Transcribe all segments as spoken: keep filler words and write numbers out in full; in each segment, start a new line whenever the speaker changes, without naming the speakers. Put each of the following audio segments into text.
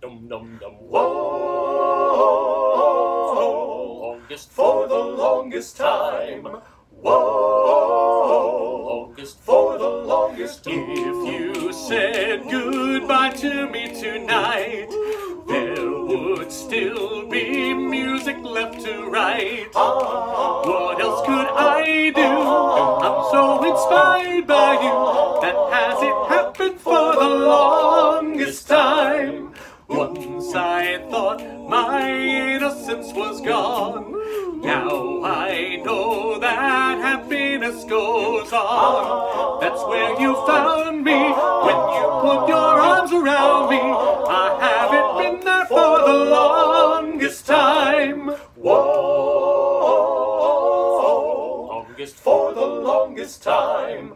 dum dum dum. Whoa, longest for the longest time. Whoa, longest for the longest time. If you said goodbye to me tonight, there would still be music left to write. What else could I do? I'm so inspired by you. That has it happened for the longest time. Once I thought my innocence was gone. Now I know that happiness goes on. That's where you found me when you put your arms around me. I haven't been there for the longest time. Whoa, longest for the longest time.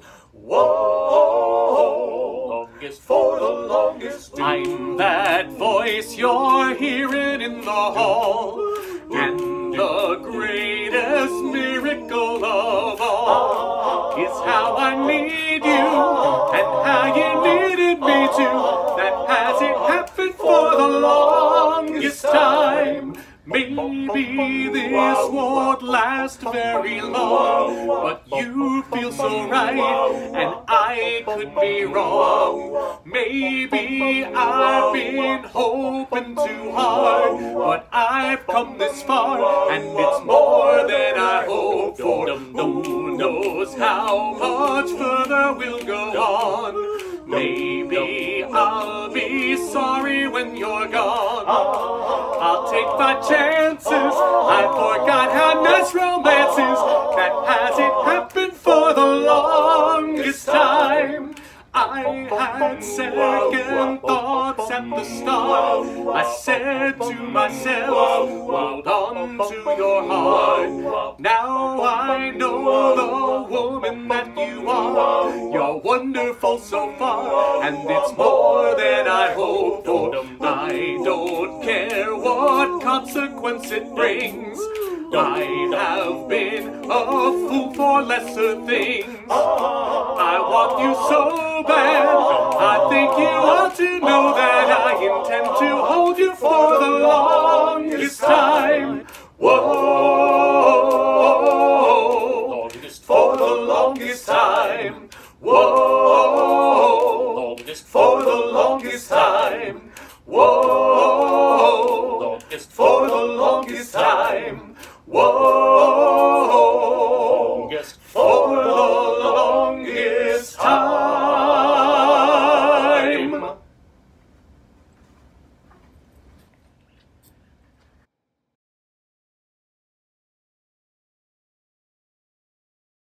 Whoa, longest for the longest time. I'm that voice you're hearing in the hall, and the greatest miracle of all is how I need you and how you needed me too. That hasn't happened for the longest time. Maybe this won't last very long, but you feel so right, and I could be wrong. Maybe I've been hoping too hard, but I've come this far, and it's more than I hoped for. Who knows how much further we'll go on? Maybe I'll be sorry when you're gone. I'll take my chances. I forgot how nice romance is. That hasn't happened for the longest time. I had second thoughts at the start. I said to myself, hold on to your heart. Now I know the woman that you are. You're wonderful so far, and it's more than I hoped for. I don't care what consequence it brings. I have been a fool for lesser things. I want you so bad. I think you ought to know that I intend to hold you for the longest time. Whoa, longest for the longest time. Whoa.